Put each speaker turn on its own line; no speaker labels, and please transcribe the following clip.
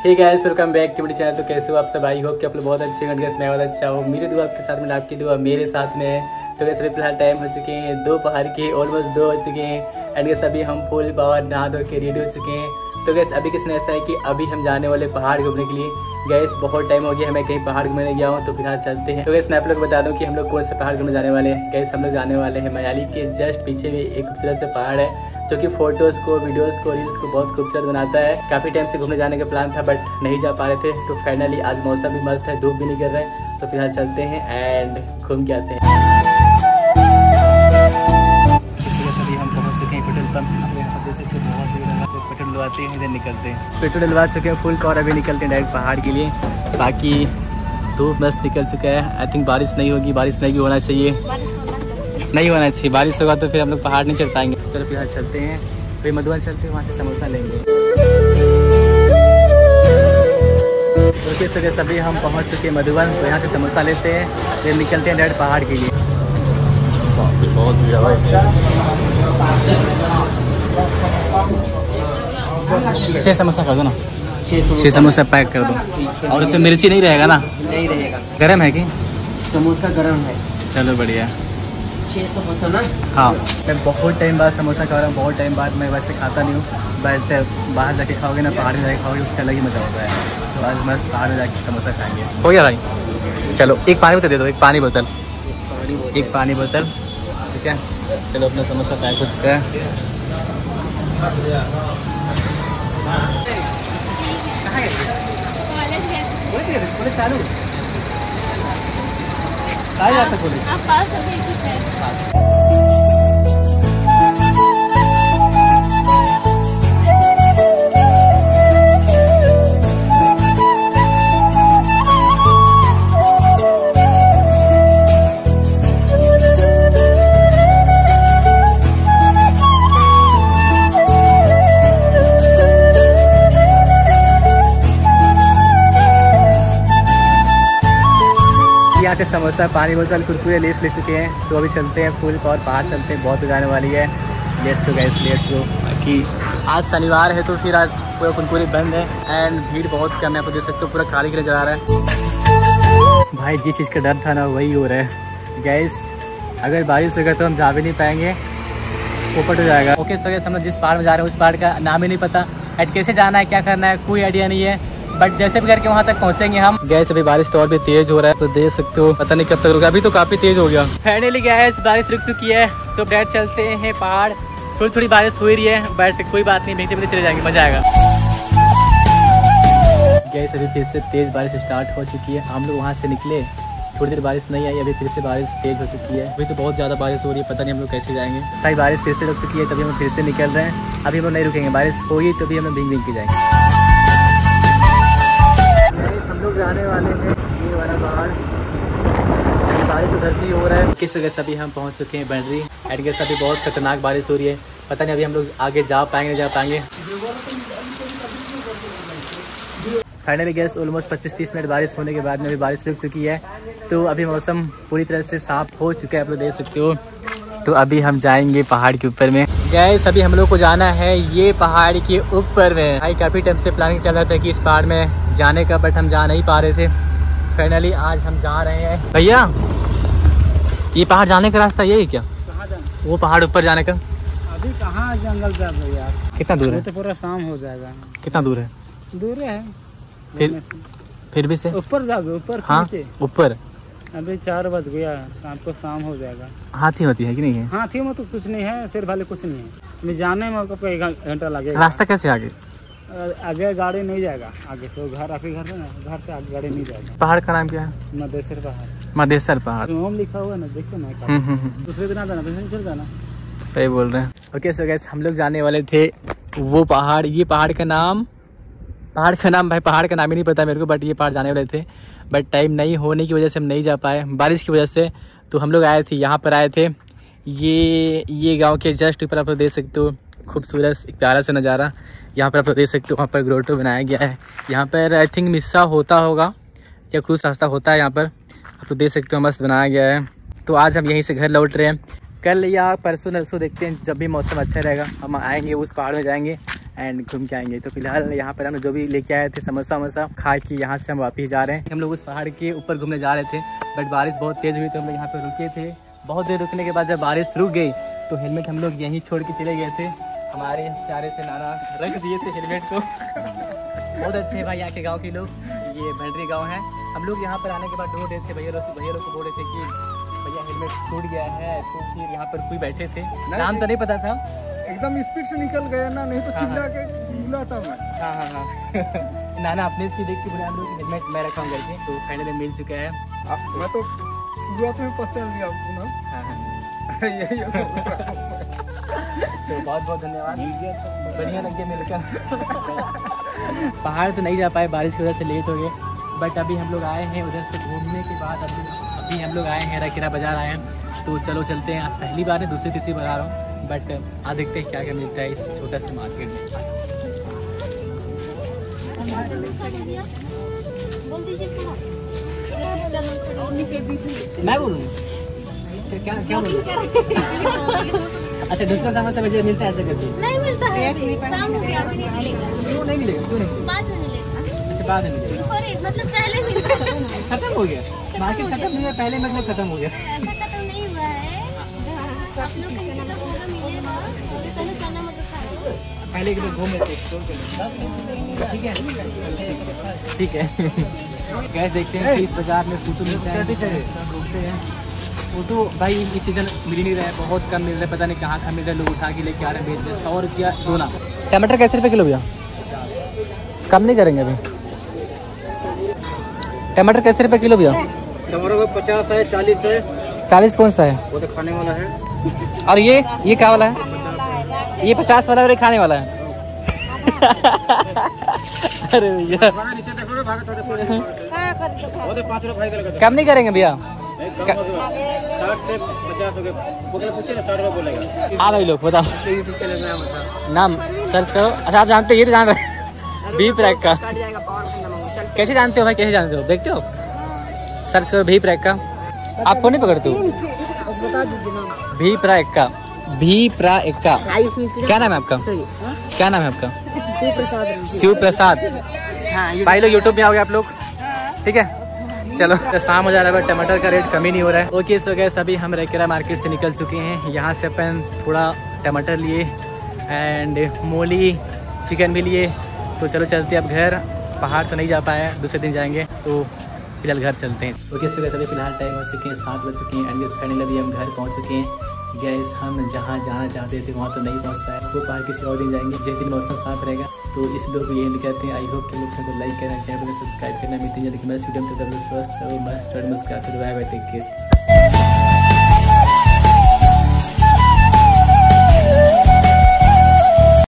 ठीक है, welcome back to मेरे चैनल। तो कैसे हो आप सब? आई होप कि आप लोग बहुत अच्छे होंगे। मैं बहुत अच्छा हूँ। मेरी दुआ आपके साथ में, आपकी दुआ मेरे साथ में है। तो कैसे फिलहाल टाइम हो चुके हैं दोपहर के, ऑलमोस्ट 2 हो चुके हैं। एंड गैस अभी हम फुल पावर नहा धो के रेडी हो चुके हैं। तो गैस अभी किसने ऐसा है कि अभी हम जाने वाले पहाड़ घूमने के लिए। गैस बहुत टाइम हो गया मैं कहीं पहाड़ घूमने गया हूँ, तो फिलहाल चलते हैं। तो गैस मैं आप लोग बता दूं कि हम लोग कौन से पहाड़ घूमने जाने वाले हैं। गैस हम लोग जाने वाले हैं मनाली के जस्ट पीछे में एक खूबसूरत से पहाड़ है जो कि फोटोज़ को, वीडियोज़ को, रील्स को बहुत खूबसूरत बनाता है। काफ़ी टाइम से घूमने जाने का प्लान था बट नहीं जा पा रहे थे। तो फाइनली आज मौसम भी मस्त है, धूप भी नहीं गिर रहा है। तो फिलहाल चलते हैं एंड घूम के आते हैं। अभी हम पहुंच चुके हैं पेट्रोल पंप। यहाँ पर जैसे कि बहुत भीड़ है, तो पेट्रोल डलवाते हैं इधर निकलते हैं। पेट्रोल डलवा चुके हैं फुल और अभी निकलते हैं डायरेक्ट पहाड़ के लिए। बाकी धूप मस्त निकल चुका है। आई थिंक बारिश नहीं होगी, बारिश नहीं भी होना चाहिए, नहीं होना चाहिए। बारिश होगा तो फिर हम लोग पहाड़ नहीं चढ़ पाएंगे। चलो फिर चलते हैं, फिर मधुबन चलते हैं, वहाँ से समोसा लेंगे। ओके सो गैस अभी हम पहुँच चुके हैं मधुबन। तो यहाँ से समोसा लेते हैं, फिर निकलते हैं डायरेक्ट पहाड़ के लिए। बहुत छः समोसा कर दो ना, 6 समोसा पैक कर दो। और उसमें मिर्ची नहीं रहेगा ना?
नहीं रहेगा।
गरम है कि
समोसा गरम है।
चलो बढ़िया।
6 समोसा ना?
हाँ, मैं बहुत टाइम बाद समोसा खा रहा हूँ। बहुत टाइम बाद। मैं वैसे खाता नहीं हूँ बट बाहर जाके खाओगे ना, पहाड़ में जाके खाओगे, उसका अलग ही मज़ा होता है। तो आज मस्त पहाड़ में जाके समोसा खाएंगे। हो गया भाई? चलो एक पानी बोतल दे दो, एक पानी बोतल, एक पानी बोतल। ठीक है, चलो अपना समोसा पैक हो चुका है। चालू आप पास हो गए। यहाँ से समोसा, पानी बोतल, कुरकुरे, लेस ले चुके हैं। तो अभी चलते हैं फुल और पहाड़ चलते हैं। बहुत जाने वाली है। Let's go guys, let's go. बाकी आज शनिवार है तो फिर आज पूरा कुरकुरे बंद है एंड भीड़ बहुत कम है। आप देख सकते हो पूरा खाली खाली जा रहा है। भाई जिस चीज़ का डर था ना वही हो रहा है गाइस। अगर बारिश होगा तो हम जा भी नहीं पाएंगे, पोपट हो जाएगा। ओके सो गाइस हम लोग जिस पहाड़ में जा रहे हैं उस पहाड़ का नाम ही नहीं पता। एंड कैसे जाना है, क्या करना है, कोई आइडिया नहीं है। बट जैसे भी करके वहाँ तक पहुँचेंगे हम। गैस अभी बारिश तो और भी तेज हो रहा है, तो देख सकते हो। पता नहीं कब तक रुका, अभी तो काफी तेज हो गया। फाइनली गैस बारिश रुक चुकी है तो डायरेक्ट चलते हैं पहाड़। थोड़ी थोड़ी बारिश हो रही है बट कोई बात नहीं, भीगते भीगते चले जाएंगे, मजा आएगा। गैस अभी फिर से तेज बारिश स्टार्ट हो चुकी है। हम लोग वहाँ से निकले, थोड़ी देर बारिश नहीं आई, अभी फिर से बारिश तेज हो चुकी है। अभी तो बहुत ज़्यादा बारिश हो रही है, पता नहीं हम लोग कैसे जाएंगे। भाई बारिश फिर से रुक चुकी है, तभी हम फिर से निकल रहे हैं। अभी हम लोग नहीं रुकेंगे, बारिश होगी तभी हम लोग भीग के जाएंगे। हम लोग जाने वाले हैं ये वाला पहाड़। बारिश उधर से ही हो रहा है। किस जगह से अभी हम पहुंच चुके हैं बंडरी। एंड गैस अभी बहुत खतरनाक बारिश हो रही है, पता नहीं अभी हम लोग आगे जा पाएंगे नहीं जा पाएंगे। फाइनली गैस ऑलमोस्ट 25-30 मिनट बारिश होने के बाद में अभी बारिश रुक चुकी है। तो अभी मौसम पूरी तरह से साफ हो चुका है, आप लोग देख सकते हो। तो अभी हम जाएंगे पहाड़ के ऊपर में। गैस अभी हम लोग को जाना है ये पहाड़ के ऊपर में। भाई काफ़ी टाइम से प्लानिंग चल रहा था कि इस पहाड़ में जाने का, बट हम जा नहीं पा रहे थे। फाइनली आज हम जा रहे हैं। भैया ये पहाड़ जाने का रास्ता यही क्या? कहाँ जाना? वो पहाड़ ऊपर जाने का।
अभी कहाँ जंगल जा भैया,
कितना दूर है?
तो पूरा शाम हो जाएगा।
कितना दूर है?
दूर है
फिर भी से
ऊपर जाओगे, ऊपर।
हाँ ऊपर।
अभी 4 बज गया, शाम को शाम हो जाएगा।
हाथी होती है कि नहीं है?
हाथी में तो कुछ नहीं है, शेर भाले कुछ नहीं है। अभी जाने में आपको 1 घंटा लगेगा।
रास्ता कैसे आगे?
आगे गाड़ी नहीं जाएगा, आगे से घर, आपके घर से ना, घर से आगे गाड़ी नहीं जाएगा।
पहाड़ का नाम क्या है?
मदेसर पहाड़।
मदेसर पहाड़
होम लिखा हुआ है ना, देखो ना। दूसरे दिन जाना, दूसरे दिन चल जाना।
सही बोल रहे हैं। ओके सो गाइस हम लोग जाने वाले थे वो पहाड़। ये पहाड़ का नाम भाई पहाड़ का नाम ही नहीं पता मेरे को, बट ये पहाड़ जाने वाले थे बट टाइम नहीं होने की वजह से हम नहीं जा पाए, बारिश की वजह से। तो हम लोग आए थे, यहाँ पर आए थे। ये गांव के जस्ट ऊपर आप लोग देख सकते हो, खूबसूरत एक प्यारा सा नज़ारा। यहाँ पर आप लोग देख सकते हो, वहाँ पर ग्रोटो बनाया गया है। यहाँ पर आई थिंक मिस्सा होता होगा या क्रूज रास्ता होता है। यहाँ पर आप लोग देख सकते हो, मस्त बनाया गया है। तो आज हम यहीं से घर लौट रहे हैं। कल या परसों नरसों देखते हैं, जब भी मौसम अच्छा रहेगा हम आएंगे, उस पहाड़ में जाएंगे एंड घूम के आएंगे। तो फिलहाल यहाँ पर हम जो भी लेके आए थे समोसा वमोसा खा के यहाँ से हम वापस जा रहे हैं। हम लोग उस पहाड़ के ऊपर घूमने जा रहे थे, बट बारिश बहुत तेज़ हुई तो हम लोग यहाँ पर रुके थे। बहुत देर रुकने के बाद जब बारिश रुक गई तो हेलमेट हम लोग यहीं छोड़ के चले गए थे। हमारे प्यारे से नाना रख दिए थे हेलमेट को। बहुत अच्छे भाई यहाँ के गाँव के लोग, ये भंडरी गाँव है। हम लोग यहाँ पर आने के बाद ढूंढ रहे थे, भैया लोग को बोल रहे थे कि भैया हेलमेट छूट गया है। तो फिर यहाँ पर कोई बैठे थे, नाम तो नहीं पता था,
एकदम स्पीड से निकल गया ना, नहीं तो चिल्ला के बुलाता मैं।
हाँ नाना अपने से देख के बुला लो कि हेलमेट मैं रखा हूँ करके। तो फाइनली मिल चुका है।
मैं तो शुरुआत में पहचान लिया आपको ना। यही
तो बहुत बहुत धन्यवाद, बढ़िया लग गया मिलकर। पहाड़ तो नहीं जा पाए, बारिश की वजह से लेट हो गए, बट अभी हम लोग आए हैं उधर से घूमने के बाद। अभी हम लोग आए हैं रकीरा बाज़ार आए हैं। तो चलो चलते हैं। आज पहली बार है, दूसरी तीसरी बार आ रहा हूँ, बट आज देखते हैं क्या क्या मिलता है इस छोटा सा मार्केट में। मैं बोलूँ क्या क्या बोलूँ? अच्छा दूसरा समोसा मुझे मिलता है ऐसे करके? नहीं मिलता है, शाम हो गया अभी नहीं मिलेगा। क्यों नहीं मिलेगा? क्यों नहीं? बाद में मिलेगा। अच्छा बाद में मिलेगा। सॉरी मतलब पहले मिलता है। खत्म हो गया मार्केट, खत्म नहीं हुआ पहले, मतलब खत्म हो गया। ऐसा खत्म नहीं हुआ है, आप लोग किसी का होगा मिलेगा, अभी पहले चना मटर खाओ, पहले के लोग घूम लेते ठीक है ठीक है। गैस देखते हैं इस बाजार में फोटो मिलता है, घूमते हैं। फोटो भाई इस सीजन मिल नहीं रहा है, बहुत कम मिल रहा है, पता नहीं कहाँ मिल रहा है। लोग उठा के लेके आ रहे हैं, बेच रहे 100 रुपया दोना। टमाटर कैसे रुपये किलो भैया? कम नहीं करेंगे अभी? टमाटर कैसे रुपये किलो भैया?
टमाटर को 50 है, 40 है।
40 कौन सा है?
वो तो खाने वाला है।
और ये क्या वाला है? ये 50 वाला और ये खाने वाला है। अरे भैया कम नहीं करेंगे भैया?
60 से 50 हो गए, पूछे ना 60 रुपये बोलेगा।
हाँ भाई लोग बताओ नाम सर्च करो। अच्छा आप जानते हो, ये तो जान रहे भी प्रैक का। कैसे जानते हो भाई, कैसे जानते हो? देखते हो सर्च करो भी प्रैक का। आपको नहीं पकड़ते हो? बता दीजिए नाम। भी प्रैक का, भी प्रैक का। क्या नाम है आपका? क्या नाम है आपका? शिव प्रसाद। भाई लोग यूट्यूब में आओगे आप लोग, ठीक है? चलो तो शाम हो जा रहा है, टमाटर का रेट कम ही नहीं हो रहा है। ओके सो गैस अभी हम रकीरा मार्केट से निकल चुके हैं। यहाँ से अपन थोड़ा टमाटर लिए एंड मूली चिकन भी लिए। तो चलो चलते हैं अब घर। पहाड़ तो नहीं जा पाए, दूसरे दिन जाएंगे, तो फिलहाल घर चलते हैं। ओके सो गैस अभी फिलहाल टाइम हो चुके हैं 7 बज चुके हैं एंड फाइनली अभी हम घर पहुँच चुके हैं। गैस हम जहाँ जाना चाहते थे वहाँ तो नहीं पहुँच पाए, वो पहाड़ किसी और दिन जाएंगे जिस दिन मौसम साफ रहेगा। तो इस वीडियो को यही कहते हैं। आई होप कि लोग को लाइक करना, चैनल को सब्सक्राइब करना। मिलती है लेकिन मैं वीडियो में स्वस्थ और मस्त मुस्कुराते हुए टेक केयर।